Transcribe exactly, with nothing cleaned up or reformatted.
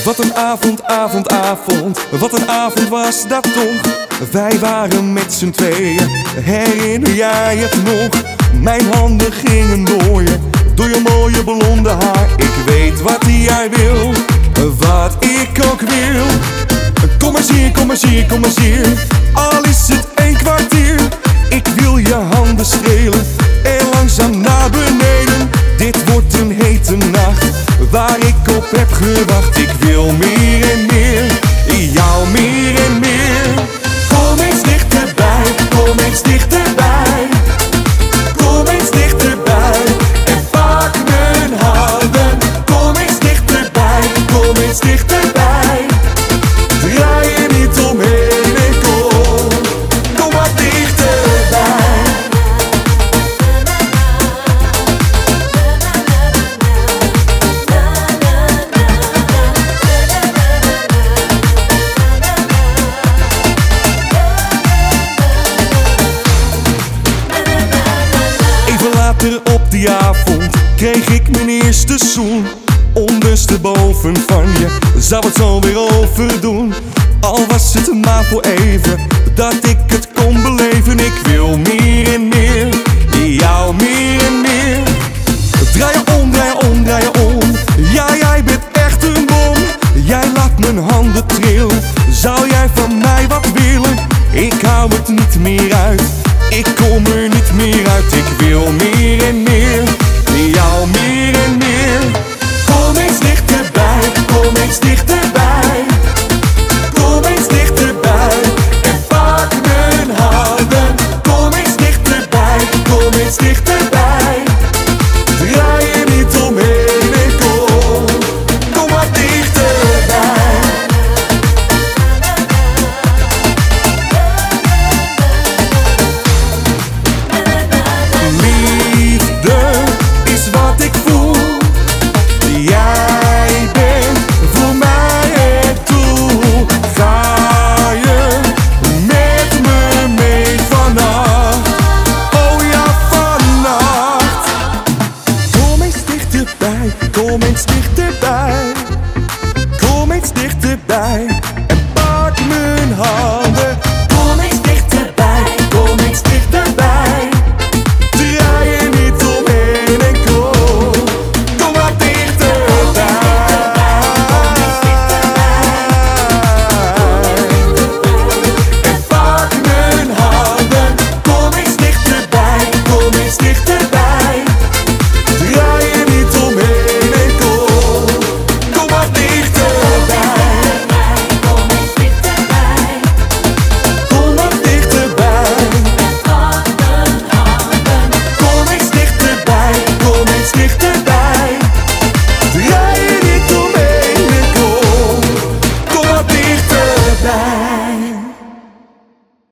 Wat een avond, avond, avond. Wat een avond was dat toch. Wij waren met z'n tweeën. Herinner jij het nog? Mijn handen gingen door je, door je mooie blonde haar. Ik weet wat jij wil, wat ik ook wil. Kom maar hier, kom maar hier, kom maar hier. Al is het een kwartier. Ik wil je handen strelen en langzaam naar beneden. Dit wordt een hete nacht waar ik op heb gewacht. Ik wil meer en meer, jou meer en meer. Kom eens dichterbij, kom eens dichterbij. Kom eens dichterbij en pak mijn handen. Kom eens dichterbij, kom eens dichterbij. Draai je niet omheen en kom, kom maar dichterbij. Even later op die avond kreeg ik mijn eerste zoen. Ondersteboven van je zou het zo weer overdoen. Al was het maar voor even dat ik het kon beleven. Ik wil meer en meer, jou meer en meer. Draai je om, draai je om, draai je om. Ja, jij bent echt een bom. Jij laat mijn handen trillen. Zou jij van mij wat willen? Ik hou het niet meer uit, ik kom er niet meer uit. Ik wil meer en meer, jou meer en meer. Kom eens dichterbij, kom eens dichterbij. Kom eens dichterbij en pak mijn handen. Kom eens dichterbij, kom eens dichterbij. Draai je niet omheen en kom, kom maar dichterbij. Liefde is wat ik voel. Jij bent voor mij het doel. Ga je met me mee vannacht? Oh ja, vannacht. Kom eens dichterbij, kom eens dichterbij.